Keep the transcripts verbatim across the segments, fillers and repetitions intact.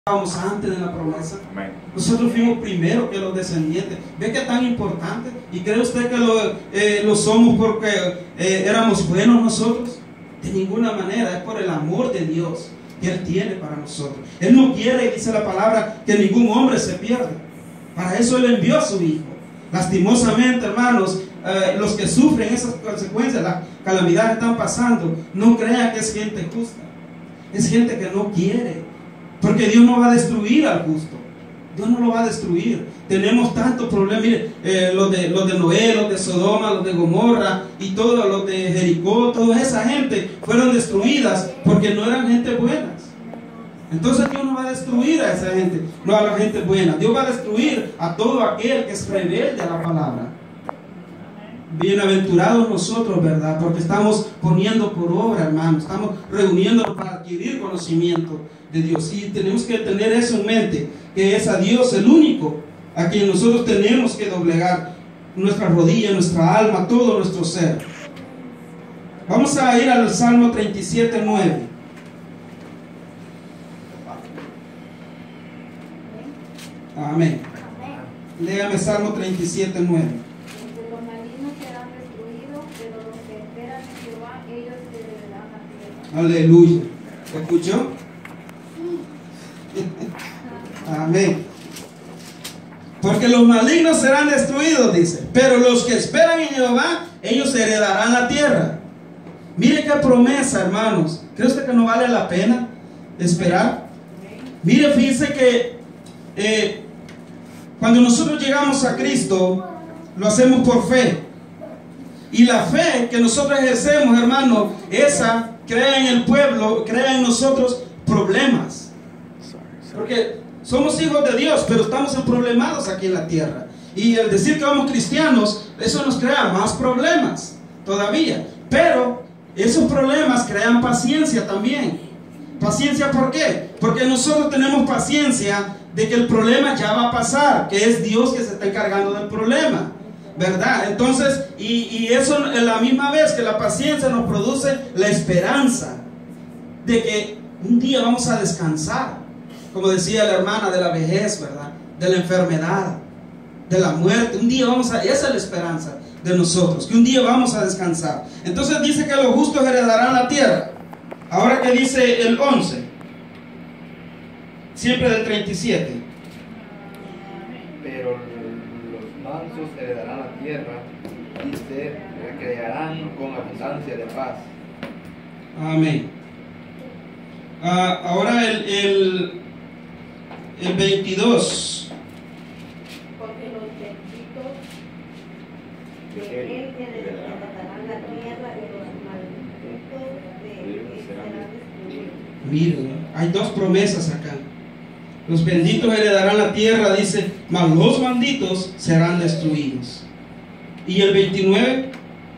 estábamos antes de la promesa. Amén. Nosotros fuimos primero que los descendientes. ¿Ve que tan importante? ¿Y cree usted que lo, eh, lo somos porque eh, éramos buenos nosotros? De ninguna manera, es por el amor de Dios que Él tiene para nosotros. Él no quiere, dice la palabra, que ningún hombre se pierda. Para eso Él envió a su Hijo. Lastimosamente, hermanos, eh, los que sufren esas consecuencias, las calamidades que están pasando, no crean que es gente justa. Es gente que no quiere. Porque Dios no va a destruir al justo. Dios no lo va a destruir. Tenemos tantos problemas. Mire, eh, los, de, los de Noé, los de Sodoma, los de Gomorra y todos los de Jericó, toda esa gente fueron destruidas porque no eran gente buenas. Entonces Dios no va a destruir a esa gente, no a la gente buena. Dios va a destruir a todo aquel que es rebelde a la palabra. Bienaventurados nosotros, ¿verdad? Porque estamos poniendo por obra, hermanos. Estamos reuniéndonos para adquirir conocimiento de Dios. Y tenemos que tener eso en mente, que es a Dios el único a quien nosotros tenemos que doblegar nuestra rodilla, nuestra alma, todo nuestro ser. Vamos a ir al Salmo treinta y siete, nueve. Amén. Léame Salmo treinta y siete, nueve. Aleluya. ¿Escuchó? Amén. Porque los malignos serán destruidos, dice, pero los que esperan en Jehová, ellos heredarán la tierra. Mire qué promesa, hermanos. ¿Cree usted que no vale la pena esperar? Mire, fíjese que eh, cuando nosotros llegamos a Cristo, lo hacemos por fe. Y la fe que nosotros ejercemos, hermano, esa crea en el pueblo, crea en nosotros problemas. Porque somos hijos de Dios, pero estamos problemados aquí en la tierra. Y el decir que somos cristianos, eso nos crea más problemas todavía. Pero esos problemas crean paciencia también. ¿Paciencia por qué? Porque nosotros tenemos paciencia de que el problema ya va a pasar, que es Dios que se está encargando del problema, ¿verdad? Entonces, y, y eso es la misma vez que la paciencia nos produce la esperanza de que un día vamos a descansar, como decía la hermana, de la vejez, ¿verdad? De la enfermedad, de la muerte. Un día vamos a, esa es la esperanza de nosotros, que un día vamos a descansar. Entonces dice que los justos heredarán la tierra. Ahora que dice el once, siempre del treinta y siete. Pero los mansos heredarán la tierra y se recrearán con abundancia de paz. Amén. Ah, ahora el, el, el veintidós. Porque los benditos de él heredarán la tierra y los malditos de él serán destruidos. Miren, hay dos promesas acá. Los benditos heredarán la tierra, dice, mas los malditos serán destruidos. Y el veintinueve.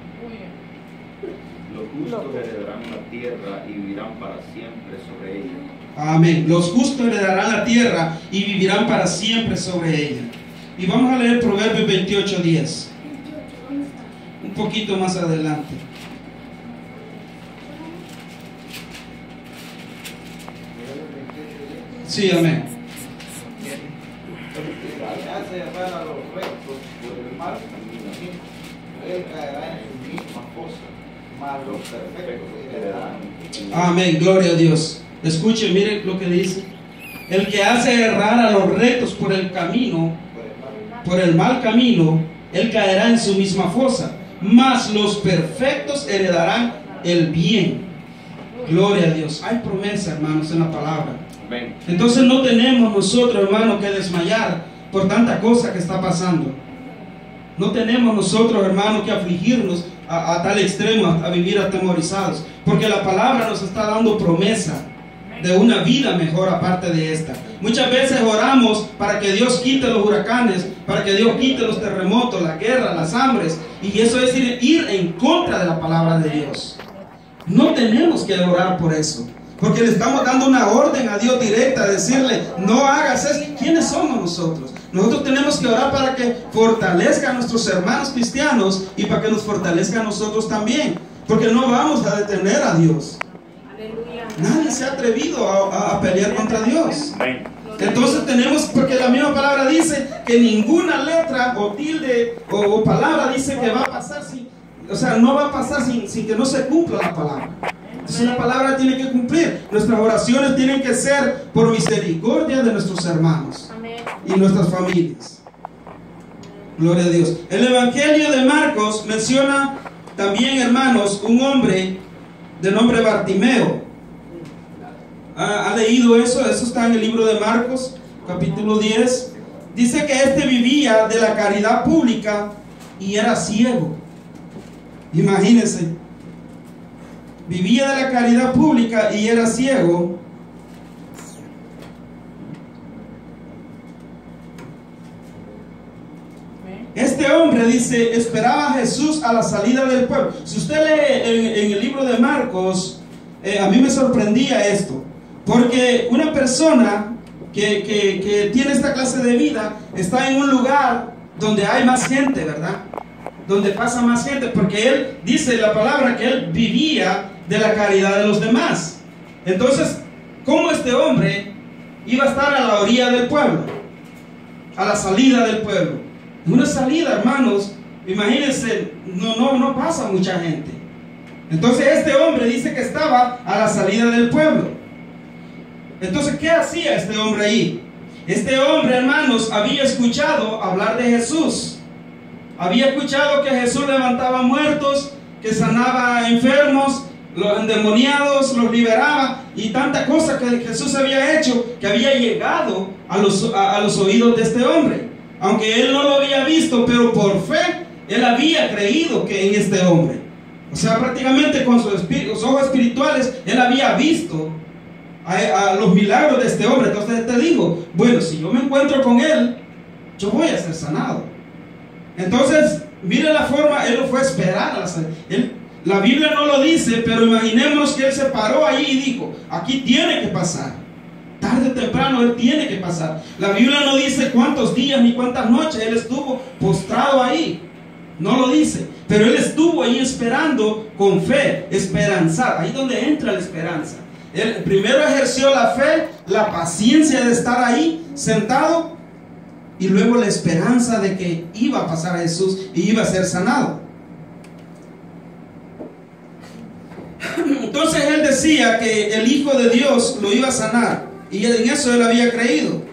Los justos heredarán la tierra y vivirán para siempre sobre ella. Amén. Los justos heredarán la tierra y vivirán para siempre sobre ella. Y vamos a leer Proverbios veintiocho, diez. Un poquito más adelante. Sí, amén. Hace errar a los rectos por el mal camino, él caerá en su misma fosa, mas los perfectos heredarán. Amén, gloria a Dios. Escuche, mire lo que dice. El que hace errar a los rectos por el camino, por el mal camino, él caerá en su misma fosa, mas los perfectos heredarán el bien. Gloria a Dios. Hay promesa, hermanos, en la palabra. Entonces no tenemos nosotros, hermanos, que desmayar por tanta cosa que está pasando. No tenemos nosotros, hermanos, que afligirnos a, a tal extremo, a, a vivir atemorizados, porque la palabra nos está dando promesa de una vida mejor aparte de esta. Muchas veces oramos para que Dios quite los huracanes, para que Dios quite los terremotos, la guerra, las hambres, y eso es ir, ir en contra de la palabra de Dios. No tenemos que orar por eso, porque le estamos dando una orden a Dios directa, decirle, no hagas eso. ¿Quiénes somos nosotros? Nosotros tenemos que orar para que fortalezca a nuestros hermanos cristianos y para que nos fortalezca a nosotros también, porque no vamos a detener a Dios. Aleluya. Nadie se ha atrevido a, a pelear contra Dios. Entonces tenemos, porque la misma palabra dice que ninguna letra o tilde o, o palabra dice que va a pasar sin, o sea, no va a pasar sin, sin que no se cumpla la palabra. Entonces la palabra tiene que cumplir. Nuestras oraciones tienen que ser por misericordia de nuestros hermanos y nuestras familias. Gloria a Dios. El Evangelio de Marcos menciona también, hermanos, un hombre de nombre Bartimeo. ¿Ha, ha leído eso? Eso está en el libro de Marcos, capítulo diez. Dice que este vivía de la caridad pública y era ciego. Imagínense. Vivía de la caridad pública y era ciego. Este hombre, dice, esperaba a Jesús a la salida del pueblo. Si usted lee en, en el libro de Marcos, eh, a mí me sorprendía esto. Porque una persona que, que, que tiene esta clase de vida está en un lugar donde hay más gente, ¿verdad? Donde pasa más gente. Porque él dice la palabra que él vivía de la caridad de los demás. Entonces, ¿cómo este hombre iba a estar a la orilla del pueblo? A la salida del pueblo. Una salida, hermanos, imagínense, no, no, no pasa mucha gente. Entonces este hombre dice que estaba a la salida del pueblo. Entonces, ¿qué hacía este hombre ahí? Este hombre, hermanos, había escuchado hablar de Jesús. Había escuchado que Jesús levantaba muertos, que sanaba enfermos, los endemoniados, los liberaba, y tanta cosa que Jesús había hecho, que había llegado a los, a, a los oídos de este hombre. Aunque él no lo había visto, pero por fe, él había creído que en este hombre. O sea, prácticamente con sus, sus ojos espirituales, él había visto a, a los milagros de este hombre. Entonces te digo, bueno, si yo me encuentro con él, yo voy a ser sanado. Entonces, mire la forma, él lo fue a esperar. A la, él, la Biblia no lo dice, pero imaginemos que él se paró allí y dijo, aquí tiene que pasar. Tarde o temprano él tiene que pasar. La Biblia no dice cuántos días ni cuántas noches él estuvo postrado ahí. No lo dice. Pero él estuvo ahí esperando con fe, esperanzar. Ahí donde entra la esperanza. Él primero ejerció la fe, la paciencia de estar ahí sentado, y luego la esperanza de que iba a pasar a Jesús y iba a ser sanado. Entonces él decía que el Hijo de Dios lo iba a sanar. Y en eso él había creído.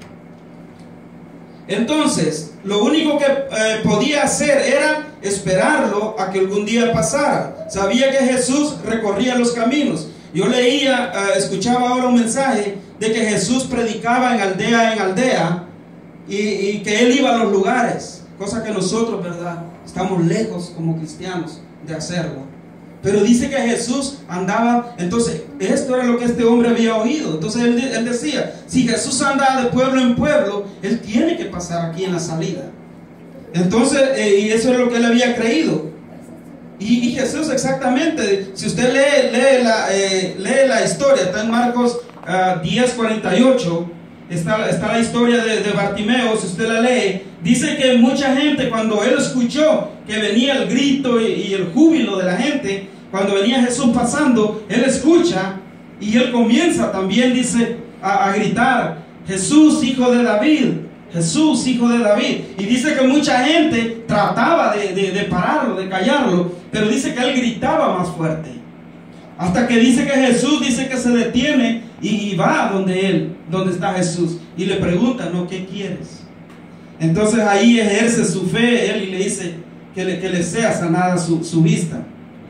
Entonces, lo único que eh, podía hacer era esperarlo a que algún día pasara. Sabía que Jesús recorría los caminos. Yo leía, eh, escuchaba ahora un mensaje de que Jesús predicaba en aldea en aldea y, y que él iba a los lugares. Cosa que nosotros, ¿verdad?, estamos lejos como cristianos de hacerlo. Pero dice que Jesús andaba. Entonces esto era lo que este hombre había oído. Entonces él, él decía, si Jesús andaba de pueblo en pueblo, él tiene que pasar aquí en la salida. Entonces, eh, y eso es lo que él había creído. Y, y Jesús exactamente, si usted lee, lee, la, eh, lee la historia, está en Marcos uh, diez cuarenta y ocho, está, está la historia de, de Bartimeo. Si usted la lee, dice que mucha gente, cuando él escuchó que venía el grito y, y el júbilo de la gente, cuando venía Jesús pasando, él escucha y él comienza también, dice, a, a gritar, Jesús, hijo de David, Jesús, hijo de David. Y dice que mucha gente trataba de, de, de pararlo, de callarlo, pero dice que él gritaba más fuerte. Hasta que dice que Jesús dice que se detiene y, y va donde él, donde está Jesús, y le pregunta, ¿no? ¿Qué quieres? Entonces ahí ejerce su fe él y le dice que le, que le sea sanada su, su vista.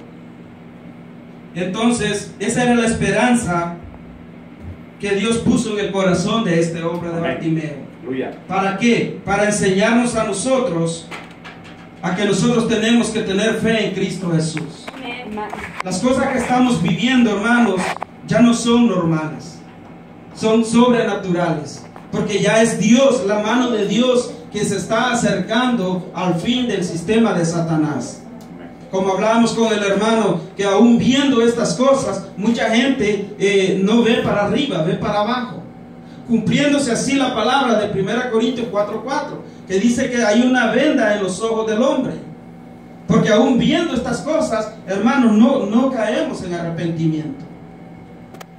Entonces esa era la esperanza que Dios puso en el corazón de este hombre de Bartimeo. ¿Para qué? Para enseñarnos a nosotros a que nosotros tenemos que tener fe en Cristo Jesús. Las cosas que estamos viviendo, hermanos, ya no son normales, son sobrenaturales, porque ya es Dios, la mano de Dios, que se está acercando al fin del sistema de Satanás. Como hablábamos con el hermano, que aún viendo estas cosas, mucha gente eh, no ve para arriba, ve para abajo, cumpliéndose así la palabra de primera Corintios cuatro cuatro, que dice que hay una venda en los ojos del hombre. Porque aún viendo estas cosas, hermanos, no, no caemos en arrepentimiento.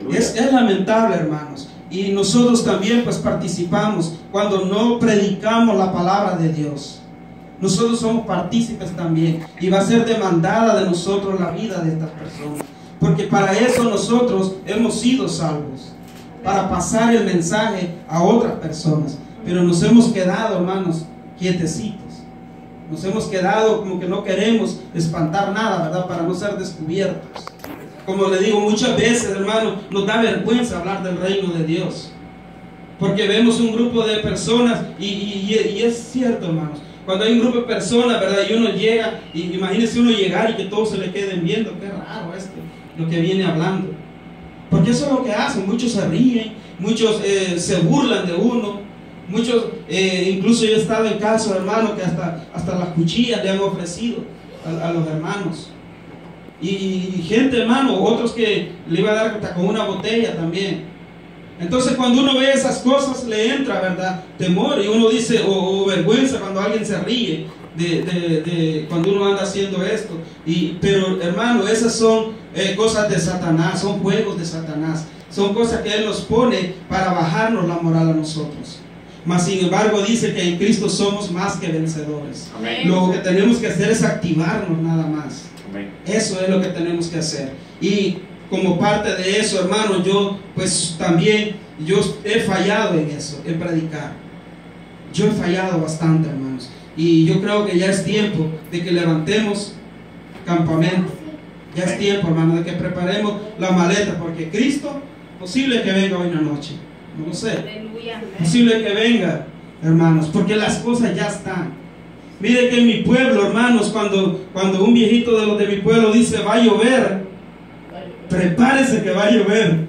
Es, es lamentable, hermanos. Y nosotros también pues participamos cuando no predicamos la palabra de Dios. Nosotros somos partícipes también. Y va a ser demandada de nosotros la vida de estas personas. Porque para eso nosotros hemos sido salvos. Para pasar el mensaje a otras personas. Pero nos hemos quedado, hermanos, quietecitos. Nos hemos quedado como que no queremos espantar nada, ¿verdad? Para no ser descubiertos. Como le digo, muchas veces, hermano, nos da vergüenza hablar del reino de Dios. Porque vemos un grupo de personas, y, y, y es cierto, hermanos, cuando hay un grupo de personas, ¿verdad? Y uno llega, y imagínese uno llegar y que todos se le queden viendo, qué raro esto, lo que viene hablando. Porque eso es lo que hacen, muchos se ríen, muchos eh, se burlan de uno, muchos, eh, incluso yo he estado en casos, hermano, que hasta, hasta las cuchillas le han ofrecido a, a los hermanos. Y gente, hermano, otros que le iba a dar hasta con una botella también. Entonces cuando uno ve esas cosas le entra, ¿verdad?, temor, y uno dice, o, o vergüenza cuando alguien se ríe de, de, de cuando uno anda haciendo esto. Y, pero hermano, esas son eh, cosas de Satanás, son juegos de Satanás, son cosas que Él nos pone para bajarnos la moral a nosotros. Mas sin embargo dice que en Cristo somos más que vencedores. Amén. Lo que tenemos que hacer es activarnos nada más. Amén. Eso es lo que tenemos que hacer. Y como parte de eso, hermano, yo pues también yo he fallado en eso, en predicar. Yo he fallado bastante, hermanos. Y yo creo que ya es tiempo de que levantemos campamento. Ya es tiempo, hermano, de que preparemos la maleta, porque Cristo posible que venga hoy en la noche. No lo sé. Posible que venga, hermanos, porque las cosas ya están. Mire que en mi pueblo, hermanos, cuando, cuando un viejito de los de mi pueblo dice va a llover, prepárese que va a llover.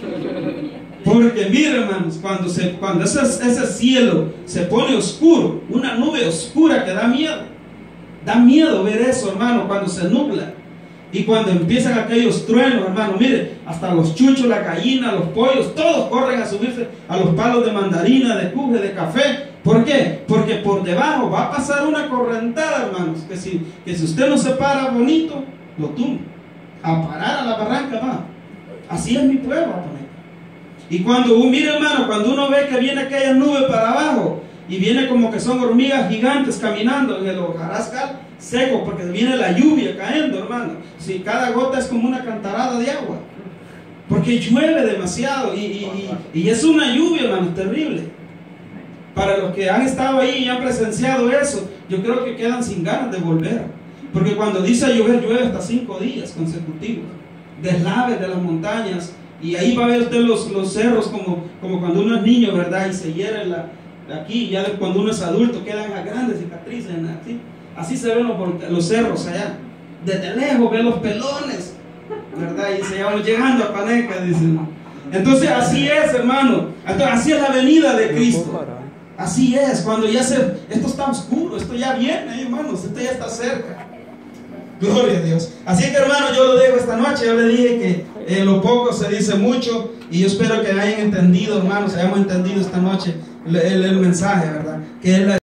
Porque mire, hermanos, cuando, se, cuando ese, ese cielo se pone oscuro, una nube oscura que da miedo, da miedo ver eso, hermano, cuando se nubla. Y cuando empiezan aquellos truenos, hermano, mire, hasta los chuchos, la gallina, los pollos, todos corren a subirse a los palos de mandarina, de cuje, de café. ¿Por qué? Porque por debajo va a pasar una correntada, hermanos, que si, que si usted no se para bonito, lo tumba. A parar a la barranca va. Así es mi pueblo, poner. Y cuando, mire, hermano, cuando uno ve que viene aquella nube para abajo, y viene como que son hormigas gigantes caminando en el hojarascal seco, porque viene la lluvia cayendo, hermano. Si cada gota es como una cantarada de agua, porque llueve demasiado, y, y, y, y es una lluvia, hermano, terrible. Para los que han estado ahí y han presenciado eso, yo creo que quedan sin ganas de volver, porque cuando dice llover, llueve hasta cinco días consecutivos, deslaves de las montañas, y ahí va a ver usted los, los cerros como, como cuando uno es niño, ¿verdad? Y se hiere la, aquí, ya cuando uno es adulto quedan las grandes cicatrices, así, así se ven los, los cerros allá, desde lejos ven los pelones, ¿verdad? Y se llaman llegando a Paneca, dicen. Entonces así es, hermano, así es la venida de Cristo. Así es, cuando ya se, esto está oscuro, esto ya viene, hermanos, esto ya está cerca. Gloria a Dios. Así que, hermano, yo lo dejo esta noche. Yo le dije que en eh, lo poco se dice mucho, y yo espero que hayan entendido, hermanos, hayamos entendido esta noche el, el, el mensaje, ¿verdad? Que es la